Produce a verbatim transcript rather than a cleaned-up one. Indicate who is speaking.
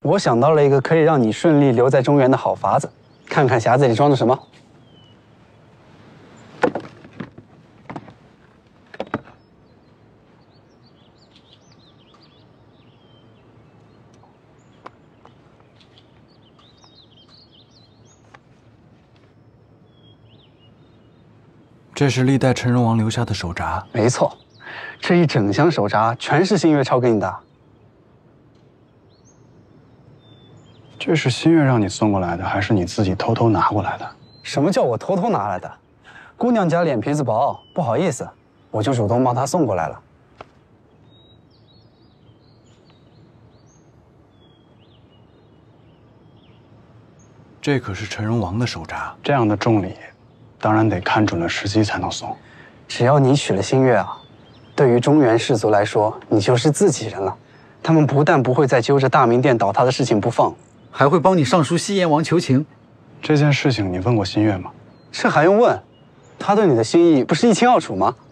Speaker 1: 我想到了一个可以让你顺利留在中原的好法子，看看匣子里装着什么。
Speaker 2: 这是历代陈荣王留下的手札。
Speaker 1: 没错，这一整箱手札全是新月抄给你的。
Speaker 3: 这是新月让你送过来的，还是你自己偷偷拿过来的？
Speaker 1: 什么叫我偷偷拿来的？姑娘家脸皮子薄，不好意思，我就主动帮她送过来了。
Speaker 2: 这可是陈荣王的手札，
Speaker 3: 这样的重礼，当然得看准了时机才能送。
Speaker 1: 只要你娶了新月啊，对于中原士族来说，你就是自己人了。他们不但不会再揪着大明殿倒塌的事情不放，
Speaker 4: 还会帮你上书西燕王求情。
Speaker 3: 这件事情你问过新月吗？
Speaker 1: 这还用问？他对你的心意不是一清二楚吗？